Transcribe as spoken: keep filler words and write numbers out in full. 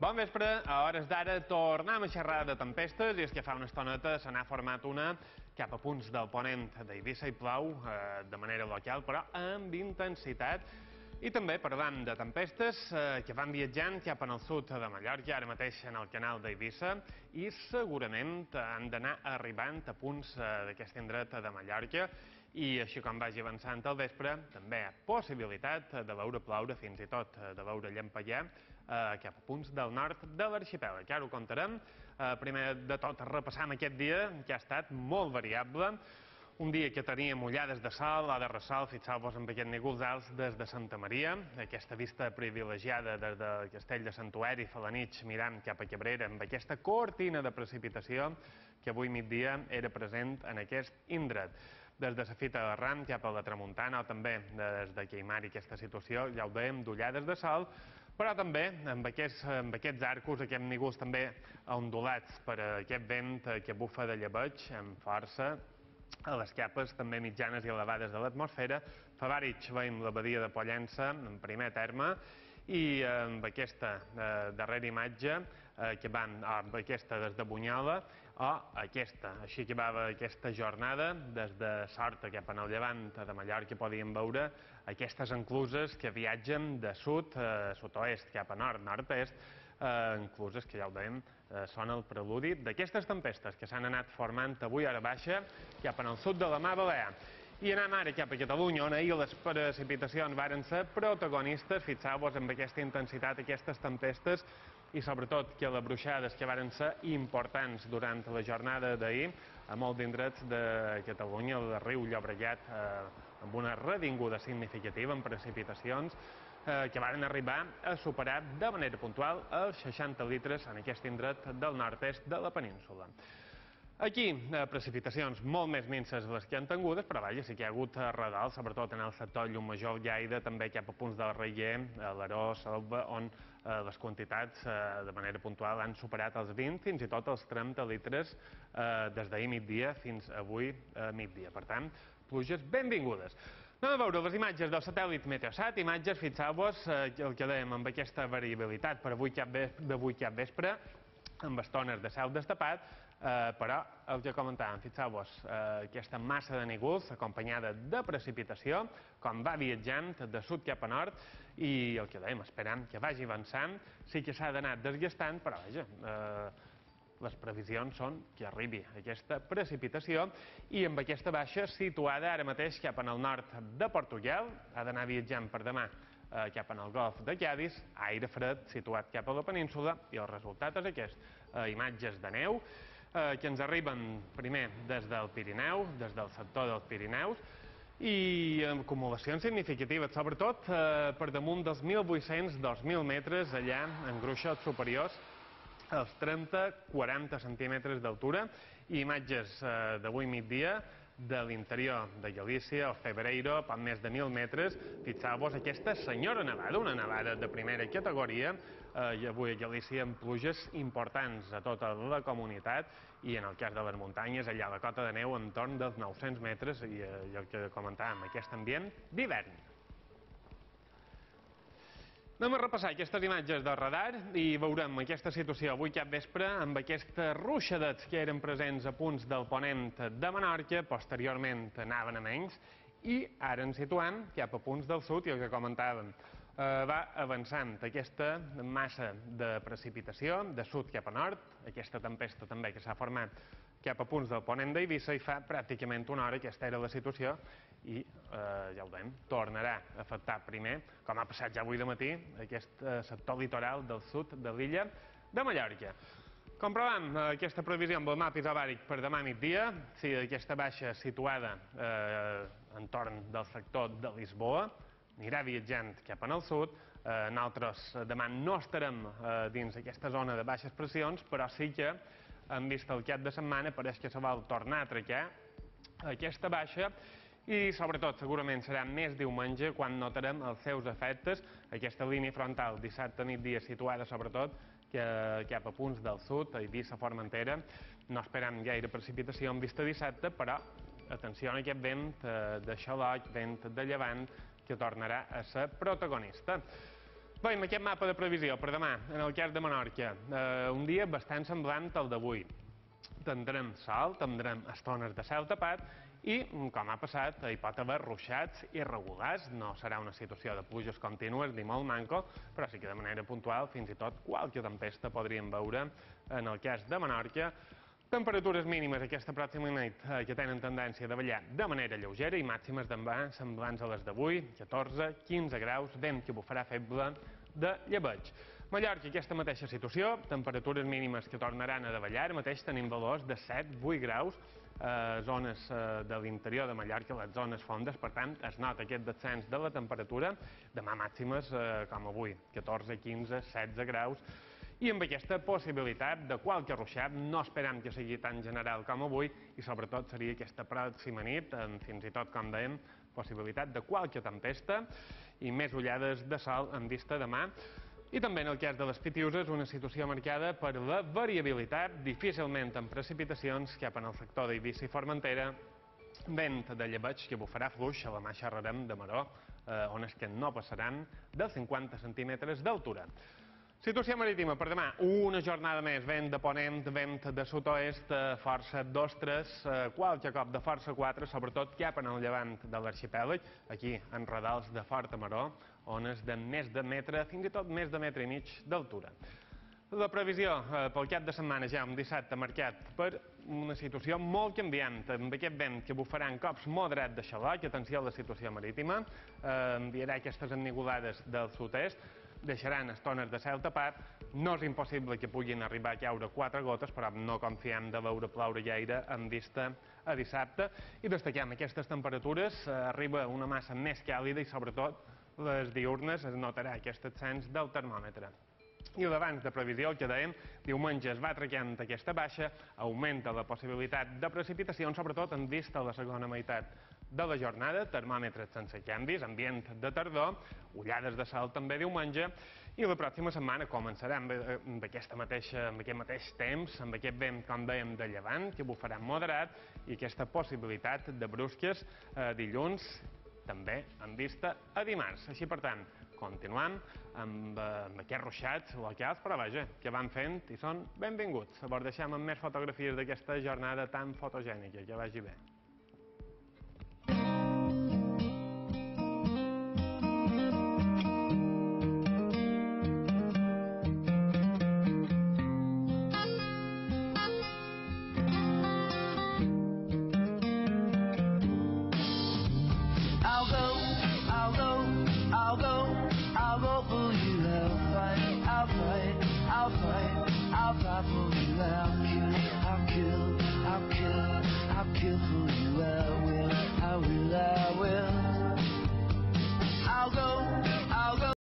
Bon vespre, a hores d'ara tornem a xerrar de tempestes i és que fa una estoneta se n'ha format una cap a punts del ponent d'Eivissa i plou eh, de manera local però amb intensitat. I també parlant de tempestes eh, que van viatjant cap al sud de Mallorca, ara mateix en el canal d'Eivissa, i segurament han d'anar arribant a punts eh, d'aquest indret de Mallorca. I així com vagi avançant al vespre, també hi ha possibilitat de veure ploure, fins i tot de veure llampallar eh, cap a punts del nord de l'arxipèlag. Ara ho contarem. Eh, primer de tot, repassam aquest dia, que ha estat molt variable. Un dia que teníem ullades de sol o de ressol, fixeu-vos en aquest núvols alts des de Santa Maria, aquesta vista privilegiada des del castell de Santuari a la nit mirant cap a Cabrera, amb aquesta cortina de precipitació que avui migdia era present en aquest indret. Des de la Fita de Ram cap a la Tramuntana o també des de Queimar i aquesta situació, ja ho dèiem, d'ullades de sol, però també amb aquests, amb aquests arcos, aquests núvols també ondulats per aquest vent que bufa de llebeig amb força a les capes també mitjanes i elevades de l'atmosfera. Fa Vàrig veiem la badia de Pollença en primer terme i amb aquesta eh, darrera imatge eh, que van, oh, amb aquesta des de Bunyola o aquesta, així que va aquesta jornada des de Sorta cap al llevant de Mallorca podíem veure aquestes encluses que viatgen de sud a sud-oest cap a nord, nord-est, eh, encluses que ja ho dèiem eh, són el preludi d'aquestes tempestes que s'han anat formant avui a hora baixa cap al sud de la Mar Balear. I anem ara cap a Catalunya, on ahir les precipitacions varen ser protagonistes, fixeu-vos amb aquesta intensitat, aquestes tempestes, i sobretot que les bruixades que varen ser importants durant la jornada d'ahir a molts indrets de Catalunya, el riu Llobregat, eh, amb una revinguda significativa en precipitacions, eh, que varen arribar a superar de manera puntual els seixanta litres en aquest indret del nord-est de la península. Aquí, eh, precipitacions molt més minces les que han tingudes, però vaja, sí que hi ha hagut redol, sobretot en el sector Llumajor, Lleida, també cap a punts del Reier, l'Aró, Selva, on eh, les quantitats eh, de manera puntual han superat els vint, fins i tot els trenta litres eh, des d'ahir migdia fins avui eh, migdia. Per tant, pluges benvingudes. Anem a veure les imatges del satèl·lit Meteosat, imatges, fixeu-vos, eh, el que dèiem amb aquesta variabilitat per avui cap d'avui cap vespre, amb estones de cel destapat, eh, però el que comentàvem, fixeu-vos, eh, aquesta massa de núvols acompanyada de precipitació, com va viatjant de sud cap a nord, i el que dèiem, esperant que vagi avançant, sí que s'ha d'anar desgastant, però vaja, eh, les previsions són que arribi aquesta precipitació i amb aquesta baixa situada ara mateix cap al nord de Portugal, ha d'anar viatjant per demà eh, cap al golf de Cadis, aire fred situat cap a la península i el resultat és aquest, eh, imatges de neu eh, que ens arriben primer des del Pirineu, des del sector dels Pirineus, i amb acumulacions significatives, sobretot eh, per damunt dels mil vuit-cents a dos mil metres allà en gruixos superiors als trenta a quaranta centímetres d'altura, i imatges eh, d'avui migdia de l'interior de Galícia, el Febreiro, poc més de mil metres. Fixeu-vos aquesta senyora nevada, una nevada de primera categoria, eh, i avui a Galícia amb pluges importants a tota la comunitat, i en el cas de les muntanyes, allà a la cota de neu entorn dels nou-cents metres, i, eh, i el que comentàvem, aquest ambient d'hivern. Anem a repassar aquestes imatges del radar i veurem aquesta situació avui cap vespre amb aquestes ruixadets que eren presents a punts del ponent de Menorca, posteriorment anaven a menys, i ara ens situem cap a punts del sud, i el que comentàvem, eh, va avançant aquesta massa de precipitació de sud cap a nord, aquesta tempesta també que s'ha format cap a punts del ponent d'Eivissa, i fa pràcticament una hora aquesta era la situació, i eh, ja ho veiem, tornarà a afectar primer, com ha passat ja avui de matí, aquest eh, sector litoral del sud de l'illa de Mallorca. Comprovant eh, aquesta previsió amb el mapa isobàric per demà migdia, sí, aquesta baixa situada eh, entorn del sector de Lisboa, anirà viatjant cap al sud. Eh, nosaltres demà no estarem eh, dins aquesta zona de baixes pressions, però sí que hem vist el cap de setmana, pareix que se vol tornar a trecar aquesta baixa, i sobretot segurament serà més diumenge quan notarem els seus efectes, aquesta línia frontal dissabte migdia situada sobretot que cap a punts del sud, a Eivissa, Formentera, no esperem gaire precipitació en vista dissabte, però atenció a aquest vent de xaloc, vent de llevant, que tornarà a ser protagonista. Bé, amb aquest mapa de previsió per demà, en el cas de Menorca, eh, un dia bastant semblant al d'avui. Tindrem sol, tindrem estones de cel tapat i, com ha passat, hi pot haver ruixats irregulars. No serà una situació de pluges contínues ni molt manco, però sí que de manera puntual, fins i tot qualque tempesta podríem veure en el cas de Menorca. Temperatures mínimes aquesta pròxima nit eh, que tenen tendència a davallar de manera lleugera i màximes d'envà semblants a les d'avui, catorze quinze graus, vent que bufarà feble de llebeig. Mallorca, aquesta mateixa situació, temperatures mínimes que tornaran a davallar, ara mateix tenim valors de set vuit graus, eh, zones eh, de l'interior de Mallorca, les zones fondes, per tant, es nota aquest descens de la temperatura, demà màximes eh, com avui, catorze quinze setze graus, i amb aquesta possibilitat de qualque ruixat, no esperem que sigui tan general com avui, i sobretot seria aquesta pròxima nit, amb fins i tot, com dèiem, possibilitat de qualque tempesta i més ullades de sol en vista demà. I també en el cas de les Pitiuses, una situació marcada per la variabilitat, difícilment amb precipitacions cap en el sector d'Eivissa i Formentera, vent de llebeig que bufarà fluix, a la mà xerrarem de maró, eh, ones que no passaran dels cinquanta centímetres d'altura. Situació marítima per demà, una jornada més, vent de ponent, vent de sud-oest, força dos tres, qualque cop de força quatre, sobretot cap en el llevant de l'arxipèlag, aquí en radals de forta maró, ones de més de metre, fins i tot més de metre i mig d'altura. La previsió eh, pel cap de setmana ja un dissabte marcat per una situació molt canviant, amb aquest vent que bufarà en cops moderat de xaloc, atenció a la situació marítima, eh, enviarà aquestes ennigulades del sud-est, deixaran estones de cel tapat, no és impossible que puguin arribar a caure quatre gotes, però no confiem de veure ploure gaire en vista a dissabte, i destaquem aquestes temperatures, eh, arriba una massa més càlida i sobretot les diurnes es notarà aquest ascens del termòmetre. I l'abans de previsió, el que dèiem, diumenge es va trencant aquesta baixa, augmenta la possibilitat de precipitacions, sobretot en vista a la segona meitat de la jornada, termòmetres sense canvis, ambient de tardor, ullades de sol també diumenge, i la pròxima setmana començarà amb, amb, aquesta mateixa, amb aquest mateix temps, amb aquest vent, com dèiem, de llevant, que bufarà moderat, i aquesta possibilitat de brusques eh, dilluns, també en vista a dimarts. Així, per tant, continuem amb, amb aquests ruixats locals, però vaja, que van fent i són benvinguts. Llavors deixem amb més fotografies d'aquesta jornada tan fotogènica. Que vagi bé. I'll fight, I'll fight, I'll fight for you.